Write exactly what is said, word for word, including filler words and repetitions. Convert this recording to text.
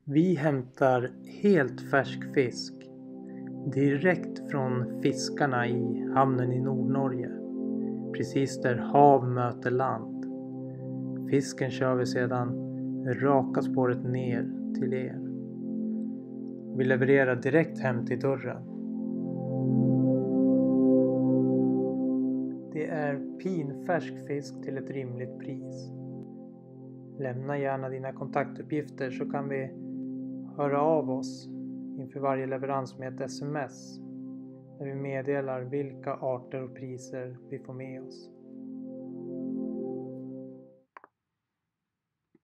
Vi hämtar helt färsk fisk direkt från fiskarna i hamnen i Nordnorge. Precis där hav möter land. Fisken kör vi sedan raka spåret ner till er. Vi levererar direkt hem till dörren. Det är pinfärsk fisk till ett rimligt pris. Lämna gärna dina kontaktuppgifter så kan vi höra av oss inför varje leverans med ett sms där vi meddelar vilka arter och priser vi får med oss.